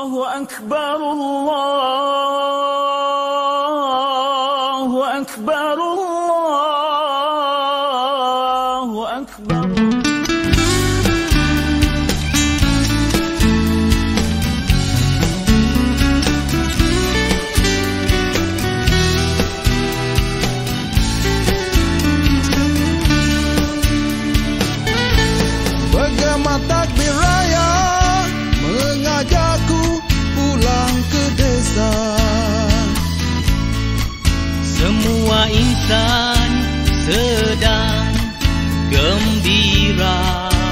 Semua insan sedang gembira,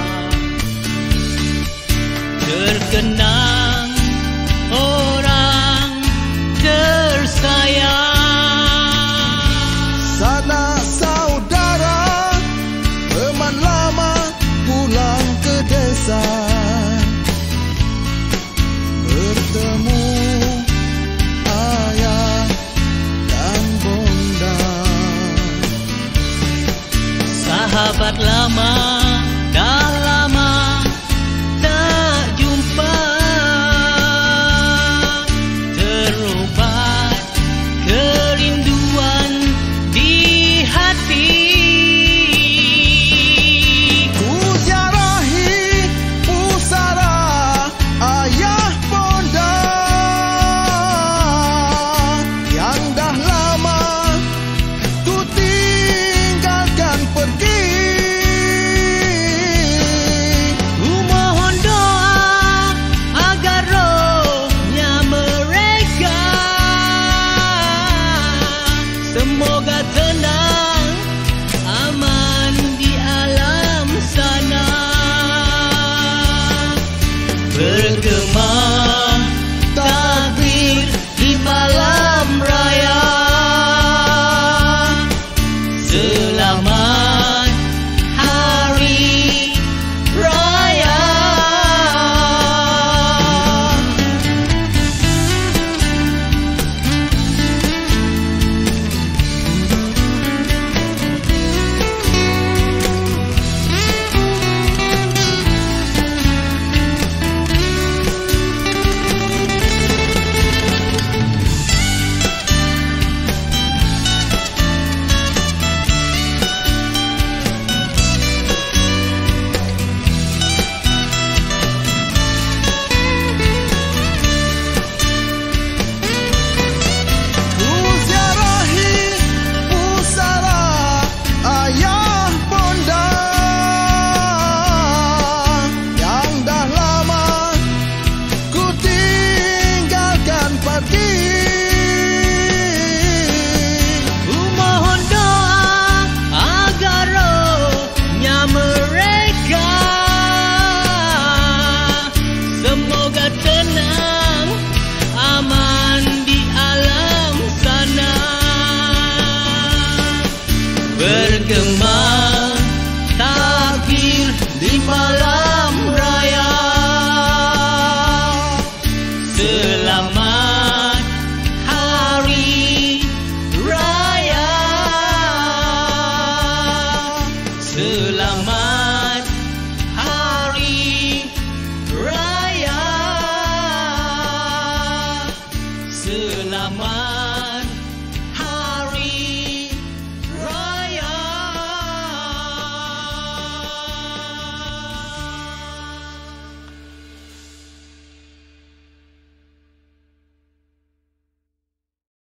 terkenang orang tersayang. Sanak saudara, teman lama pulang ke desa, bertemu ayah dan bunda. Sahabat lama, dah lama tak jumpa, terobat kerinduan di hati. Ku ziarahi pusara ayah bunda yang dah lama ku tinggalkan pergi. Ku mohon doa agar rohnya mereka semoga tenang, aman di alam sana. Bergema